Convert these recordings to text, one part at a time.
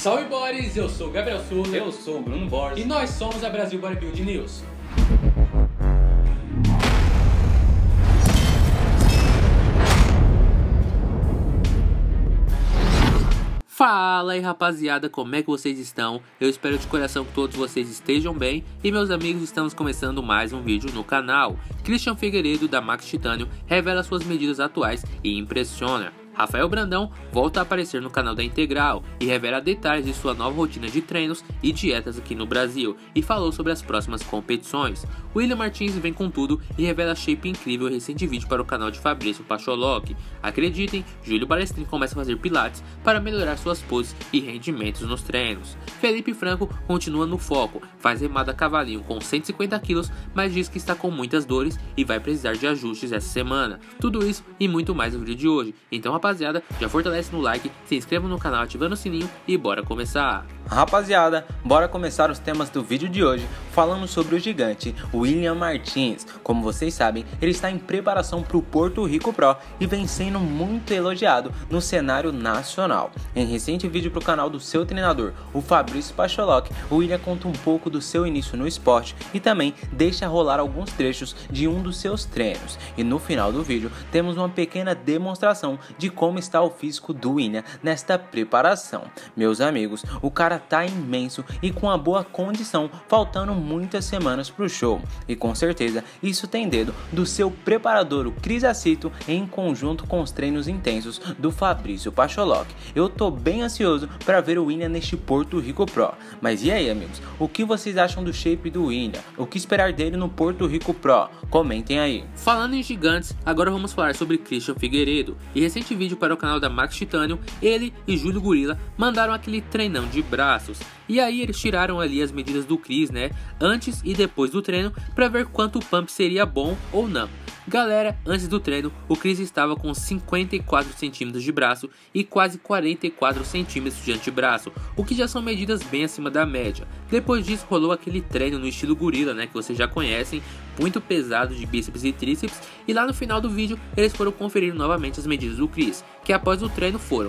Salve Boris, eu sou o Gabriel Souza. Eu sou o Bruno Borges. E nós somos a Brasil Bodybuilding News. Fala aí rapaziada, como é que vocês estão? Eu espero de coração que todos vocês estejam bem. E meus amigos, estamos começando mais um vídeo no canal. Christian Figueiredo da Max Titânio revela suas medidas atuais e impressiona. Rafael Brandão volta a aparecer no canal da Integral e revela detalhes de sua nova rotina de treinos e dietas aqui no Brasil e falou sobre as próximas competições. William Martins vem com tudo e revela shape incrível em recente vídeo para o canal de Fabrício Pacholoc. Acreditem, Júlio Balestrin começa a fazer pilates para melhorar suas poses e rendimentos nos treinos. Felipe Franco continua no foco, faz remada a cavalinho com 150 kg, mas diz que está com muitas dores e vai precisar de ajustes essa semana. Tudo isso e muito mais no vídeo de hoje. Então rapaziada, já fortalece no like, se inscreva no canal ativando o sininho e bora começar! Rapaziada, bora começar os temas do vídeo de hoje falando sobre o gigante William Martins. Como vocês sabem, ele está em preparação para o Porto Rico Pro e vem sendo muito elogiado no cenário nacional. Em recente vídeo para o canal do seu treinador, o Fabrício Pacholoc, o William conta um pouco do seu início no esporte e também deixa rolar alguns trechos de um dos seus treinos. E no final do vídeo temos uma pequena demonstração de como está o físico do William nesta preparação. Meus amigos, o cara tá imenso e com uma boa condição, faltando muitas semanas pro show. E com certeza isso tem dedo do seu preparador, o Cris Acito, em conjunto com os treinos intensos do Fabrício Pacholoc. Eu tô bem ansioso para ver o William neste Porto Rico Pro. Mas e aí, amigos? O que vocês acham do shape do William? O que esperar dele no Porto Rico Pro? Comentem aí. Falando em gigantes, agora vamos falar sobre Christian Figueiredo. Em recente vídeo para o canal da Max Titânio, ele e Júlio Gorila mandaram aquele treinão de braços. E aí eles tiraram ali as medidas do Cris, né, antes e depois do treino, para ver quanto o pump seria bom ou não. Galera, antes do treino, o Cris estava com 54 centímetros de braço e quase 44 centímetros de antebraço, o que já são medidas bem acima da média. Depois disso rolou aquele treino no estilo gorila, né, que vocês já conhecem, muito pesado de bíceps e tríceps, e lá no final do vídeo eles foram conferir novamente as medidas do Cris, que após o treino foram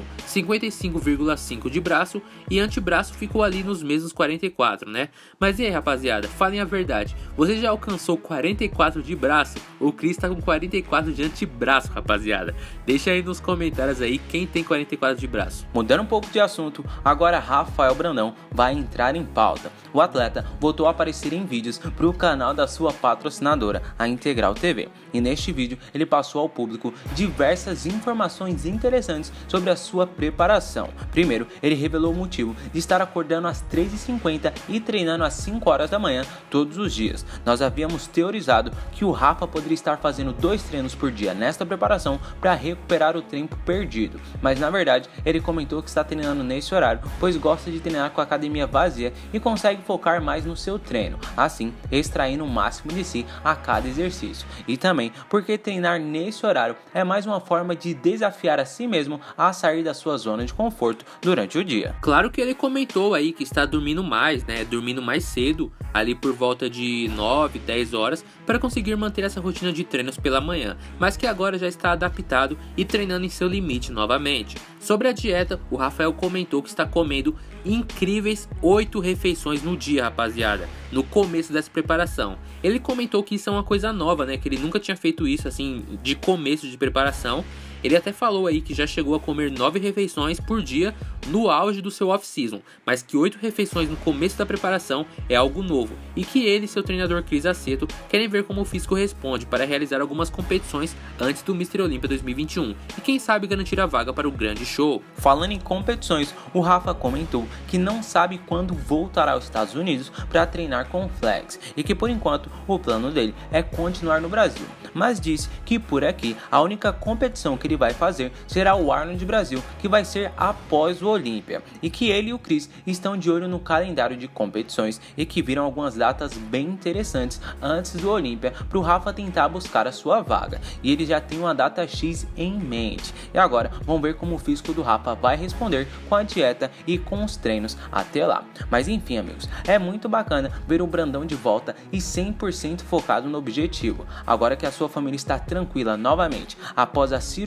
55,5 de braço e antebraço ficou ali nos mesmos 44, né? Mas e aí rapaziada, falem a verdade, você já alcançou 44 de braço? O Cris tá com 44 de antebraço, rapaziada. Deixa aí nos comentários aí quem tem 44 de braço. Mudando um pouco de assunto, agora Rafael Brandão vai entrar em pauta. O atleta voltou a aparecer em vídeos para o canal da sua patrocinadora, a Integral TV. E neste vídeo ele passou ao público diversas informações interessantes sobre a sua preparação. Primeiro, ele revelou o motivo de estar acordando às 3h50 e treinando às 5 horas da manhã todos os dias. Nós havíamos teorizado que o Rafa poderia estar fazendo 2 treinos por dia nesta preparação para recuperar o tempo perdido. Mas na verdade, ele comentou que está treinando nesse horário, pois gosta de treinar com a academia vazia e consegue focar mais no seu treino, assim extraindo o máximo de si a cada exercício. E também porque treinar nesse horário é mais uma forma de desafiar a si mesmo a sair da sua zona de conforto durante o dia. Claro que ele comentou aí que está dormindo mais, né, dormindo mais cedo, ali por volta de 9, 10 horas, para conseguir manter essa rotina de treinos pela manhã, mas que agora já está adaptado e treinando em seu limite novamente. Sobre a dieta, o Rafael comentou que está comendo incríveis 8 refeições no dia, rapaziada, no começo dessa preparação. Ele comentou que isso é uma coisa nova, né, que ele nunca tinha feito isso assim de começo de preparação. Ele até falou aí que já chegou a comer 9 refeições por dia no auge do seu off-season, mas que 8 refeições no começo da preparação é algo novo e que ele e seu treinador Cris Acito querem ver como o físico responde para realizar algumas competições antes do Mr. Olympia 2021 e quem sabe garantir a vaga para o grande show. Falando em competições, o Rafa comentou que não sabe quando voltará aos Estados Unidos para treinar com flex e que por enquanto o plano dele é continuar no Brasil, mas disse que por aqui a única competição que ele vai fazer será o Arnold Brasil, que vai ser após o Olímpia, e que ele e o Cris estão de olho no calendário de competições e que viram algumas datas bem interessantes antes do Olímpia para o Rafa tentar buscar a sua vaga, e ele já tem uma data X em mente. E agora vamos ver como o físico do Rafa vai responder com a dieta e com os treinos até lá. Mas enfim amigos, é muito bacana ver o Brandão de volta e 100% focado no objetivo, agora que a sua família está tranquila novamente após a cirurgia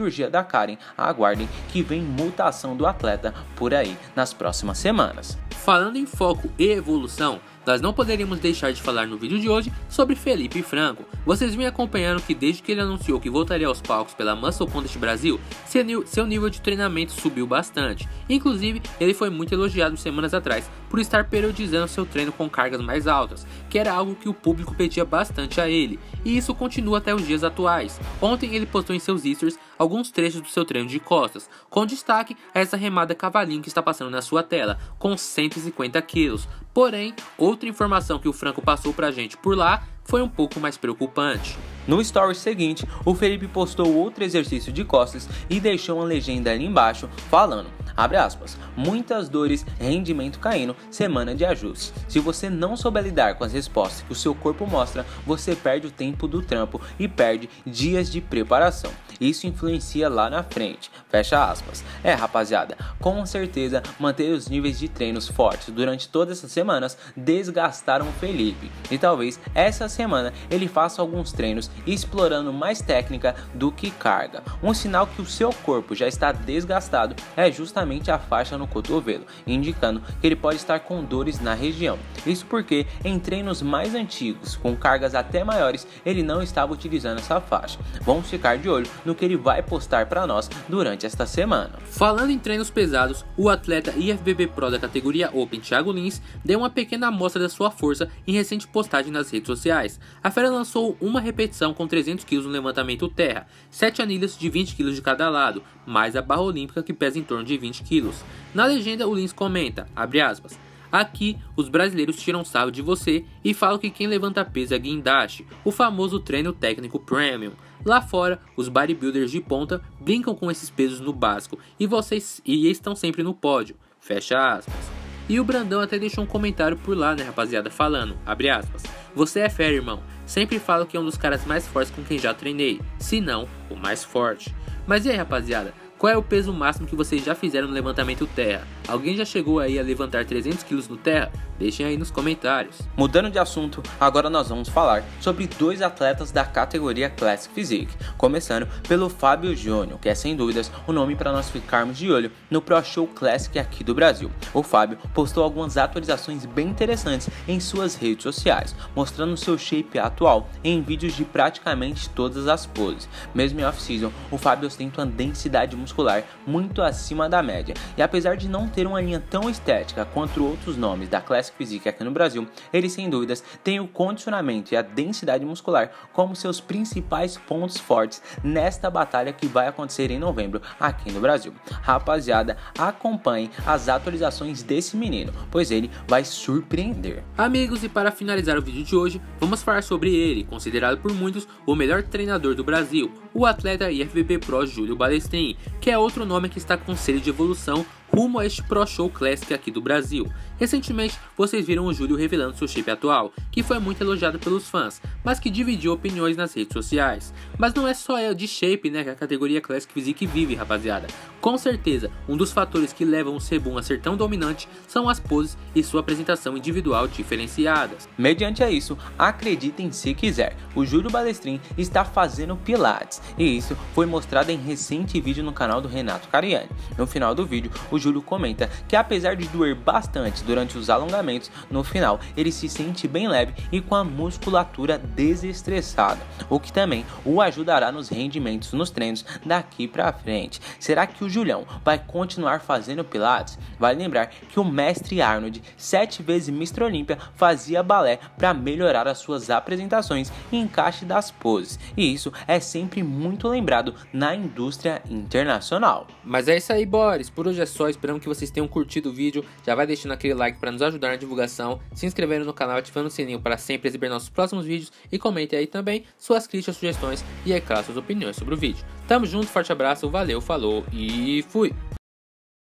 cirurgia da Karen, aguardem que vem mutação do atleta por aí nas próximas semanas. Falando em foco e evolução, nós não poderíamos deixar de falar no vídeo de hoje sobre Felipe Franco. Vocês vêm acompanhando que desde que ele anunciou que voltaria aos palcos pela Muscle Contest Brasil, seu nível de treinamento subiu bastante. Inclusive, ele foi muito elogiado semanas atrás por estar periodizando seu treino com cargas mais altas, que era algo que o público pedia bastante a ele, e isso continua até os dias atuais. Ontem ele postou em seus stories alguns trechos do seu treino de costas, com destaque a essa remada cavalinho que está passando na sua tela, com 150 quilos. Porém, outra informação que o Franco passou pra gente por lá foi um pouco mais preocupante. No story seguinte, o Felipe postou outro exercício de costas e deixou uma legenda ali embaixo falando, abre aspas, muitas dores, rendimento caindo, semana de ajuste. Se você não souber lidar com as respostas que o seu corpo mostra, você perde o tempo do trampo e perde dias de preparação. Isso influencia lá na frente, fecha aspas. Rapaziada, com certeza manter os níveis de treinos fortes durante todas essas semanas desgastaram o Felipe. E talvez essa semana ele faça alguns treinos explorando mais técnica do que carga. Um sinal que o seu corpo já está desgastado é justamente a faixa no cotovelo, indicando que ele pode estar com dores na região. Isso porque em treinos mais antigos, com cargas até maiores, ele não estava utilizando essa faixa. Vamos ficar de olho no que ele vai postar para nós durante esta semana. Falando em treinos pesados, o atleta IFBB Pro da categoria Open, Thiago Lins, deu uma pequena amostra da sua força em recente postagem nas redes sociais. A fera lançou uma repetição com 300 kg no levantamento terra, 7 anilhas de 20 kg de cada lado, mais a barra olímpica que pesa em torno de 20 kg. Na legenda o Lins comenta, abre aspas, aqui, os brasileiros tiram sarro de você e falam que quem levanta peso é guindaste, o famoso treino técnico premium. Lá fora, os bodybuilders de ponta brincam com esses pesos no básico e vocês estão sempre no pódio, fecha aspas. E o Brandão até deixou um comentário por lá, né, rapaziada, falando, abre aspas, você é fera, irmão, sempre falo que é um dos caras mais fortes com quem já treinei, se não, o mais forte. Mas e aí, rapaziada? Qual é o peso máximo que vocês já fizeram no levantamento terra? Alguém já chegou aí a levantar 300 kg no terra? Deixem aí nos comentários. Mudando de assunto, agora nós vamos falar sobre dois atletas da categoria Classic Physique, começando pelo Fábio Júnior, que é sem dúvidas o nome para nós ficarmos de olho no Pro Show Classic aqui do Brasil. O Fábio postou algumas atualizações bem interessantes em suas redes sociais, mostrando seu shape atual em vídeos de praticamente todas as poses. Mesmo em off-season, o Fábio ostenta uma densidade muscular muito acima da média, e apesar de não ter uma linha tão estética quanto outros nomes da Classic Physique aqui no Brasil, ele sem dúvidas tem o condicionamento e a densidade muscular como seus principais pontos fortes nesta batalha que vai acontecer em novembro aqui no Brasil. Rapaziada, acompanhem as atualizações desse menino, pois ele vai surpreender. Amigos, e para finalizar o vídeo de hoje, vamos falar sobre ele, considerado por muitos o melhor treinador do Brasil, o atleta IFBB Pro Júlio Balestrin, que é outro nome que está com sede de evolução rumo a este Pro Show Classic aqui do Brasil. Recentemente, vocês viram o Júlio revelando seu shape atual, que foi muito elogiado pelos fãs, mas que dividiu opiniões nas redes sociais. Mas não é só de shape, né, que a categoria Classic Physique vive, rapaziada. Com certeza, um dos fatores que levam o Sebum a ser tão dominante são as poses e sua apresentação individual diferenciadas. Mediante a isso, acreditem se quiser, o Júlio Balestrin está fazendo pilates, e isso foi mostrado em recente vídeo no canal do Renato Cariani. No final do vídeo, o Júlio comenta que apesar de doer bastante durante os alongamentos, no final ele se sente bem leve e com a musculatura desestressada, o que também o ajudará nos rendimentos nos treinos daqui pra frente. Será que o Julião vai continuar fazendo pilates? Vale lembrar que o mestre Arnold, 7 vezes Mr. Olímpia, fazia balé para melhorar as suas apresentações e encaixe das poses, e isso é sempre muito lembrado na indústria internacional. Mas é isso aí, Boris, por hoje é só, esperamos que vocês tenham curtido o vídeo, já vai deixando aquele like para nos ajudar na divulgação, se inscrevendo no canal, ativando o sininho para sempre receber nossos próximos vídeos e comente aí também suas críticas, sugestões e, é claro, suas opiniões sobre o vídeo. Tamo junto, forte abraço, valeu, falou e fui!